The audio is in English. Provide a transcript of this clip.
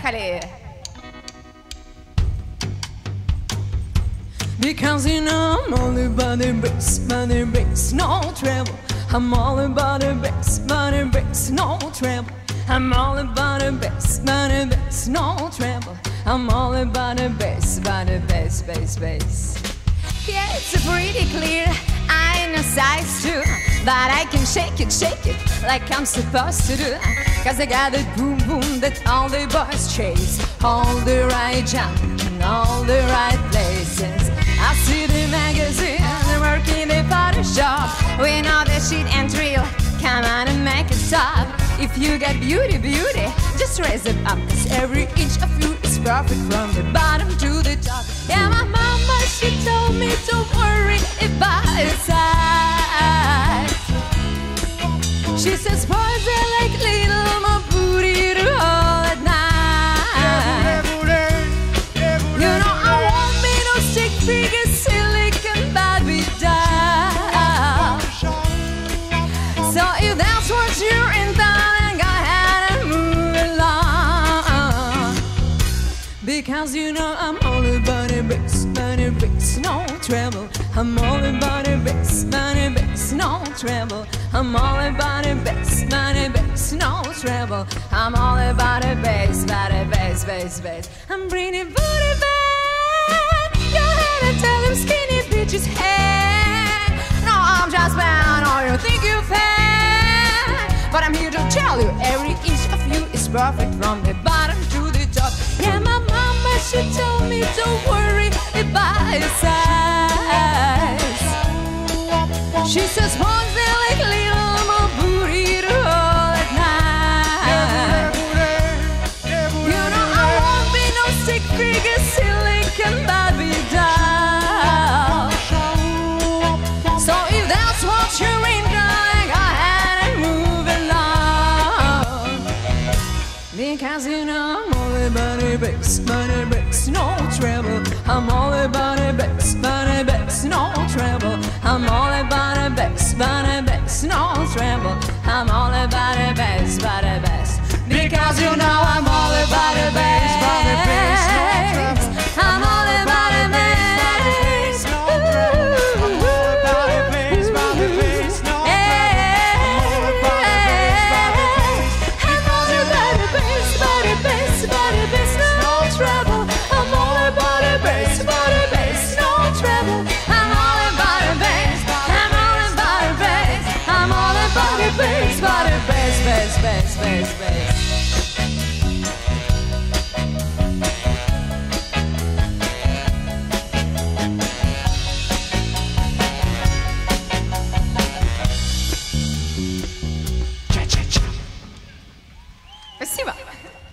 Поехали! Because you know I'm all about the bass, no trouble. I'm all about the bass, no trouble. I'm all about the bass, no trouble. I'm all about the bass, bass. Yeah, it's pretty clear, I know size too, but I can shake it like I'm supposed to do. Cause I got that boom boom that all the boys chase, all the right jump in all the right places. I see the magazine, working the Photoshop. We know the shit and real, come on and make it stop. If you got beauty, just raise it up, cause every inch of you is perfect from the bottom to the top. Yeah, my mama, she told me don't worry about your size. She says boys are like little more booty to hold at night. You know I won't be no stick figure silicon Barbie doll. So if that's what you're into, then go ahead and move along. Because you know I'm all about the bass, no trouble. I'm all about the bass, no trouble. I'm all about the bass, no trouble. I'm all about the bass, bass. I'm bringing booty back. Go ahead and tell them skinny bitches, hey. No, I'm just bound, or you think you're fat. But I'm here to tell you, every inch of you is perfect from the bottom to the top. Yeah, my mama, she told me don't worry about your size. She says boys they like little more booty to hold at night. You know I won't be no stick figure silicon Barbie doll. So if that's what you're into, go ahead and move along. Because you know I'm all about the bass, no trouble. I'm all about the bass, no trouble. I'm all about the bass, no trouble. I'm all about the bass. Because you know I'm all about the bass, I'm all about the bass. I'm all about the bass, no trouble. I'm all about the bass, no trouble. I'm all about the bass, no trouble. I'm all about the bass, I'm all about the bass, bass. Спасибо.